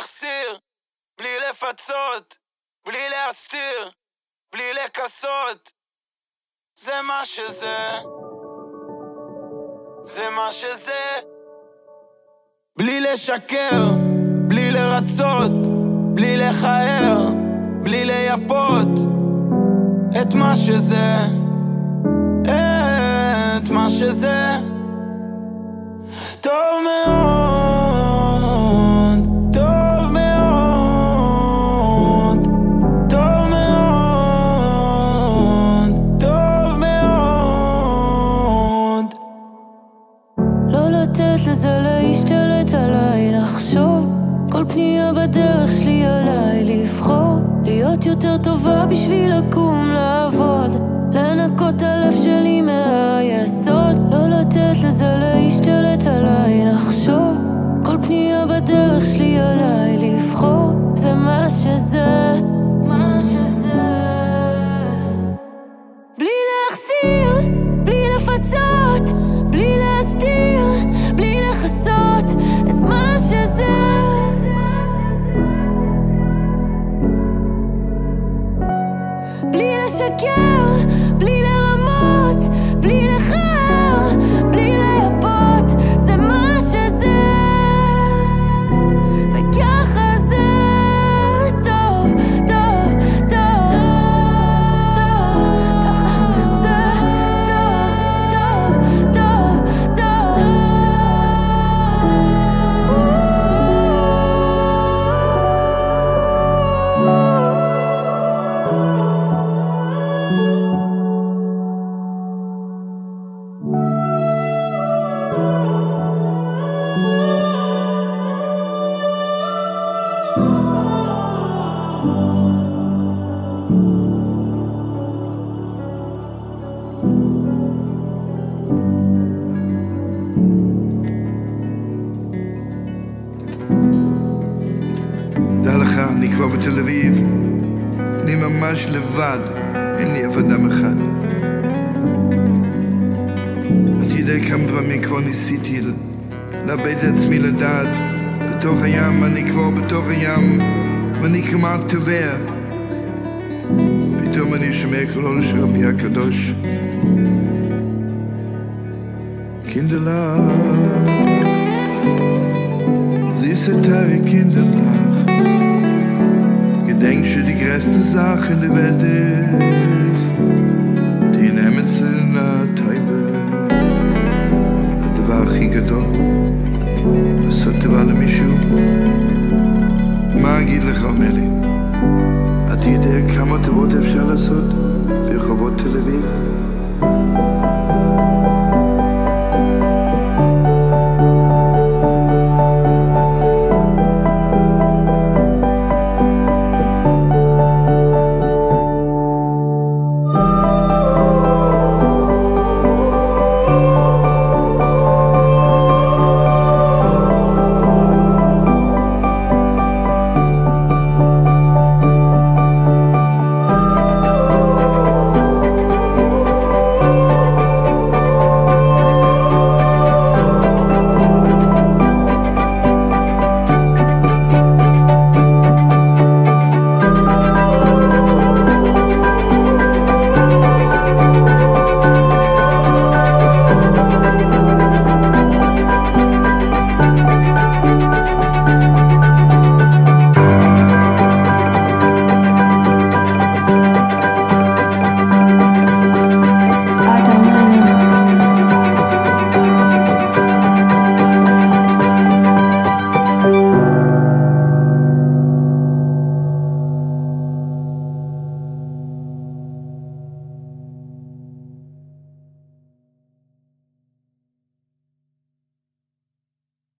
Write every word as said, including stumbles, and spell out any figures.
להחסיר, בלי לפצות, בלי להסתיר, בלי לכסות. זה מה שזה, זה מה שזה. בלי לשקר, בלי לרצות, בלי לחאר, בלי לייפות את מה שזה, את מה שזה. טוב מאוד, טוב מאוד, טוב מאוד, טוב מאוד. לא לתת לזה להשתלט עליי, לחשוב כל פנייה בדרך שלי עליי, לבחור להיות יותר טובה בשביל לקום לעבוד, לנקות הלב שלי מהיסוד. לא לתת לזה להשתלט עליי, לחשוב כל פנייה בדרך שלי עליי, לבחור זה מה שזה, מה שזה. בלי להחסיר, בלי לפצות, בלי להסתיר, בלי לחסות את מה שזה. בלי לשקר, בלי לרמות, בלי לחר, בלי לייפות, זה מה שזה. וככה זה טוב, טוב, טוב, טוב, ככה זה טוב, טוב, טוב, טוב. דע לך, אני כבר בתל אביב, אני ממש לבד, אין לי אף אדם אחד. אתה יודע כמה פעמים כבר ניסיתי לאבד את עצמי לדעת, בתוך הים, אני כבר בתוך הים, ואני כמעט טבע. פתאום אני שומע קולו של רבי הקדוש, Kinderlach, süße Tage Kinderlach, gedenkst du die größte Sache in der Welt ist, die nehmen sie in der Teibe. הדבר הכי גדול, לעשות טובה למישהו. מה אגיד לך, אומר לי? אתה יודע כמה טובות אפשר לעשות ברחובות תל אביב?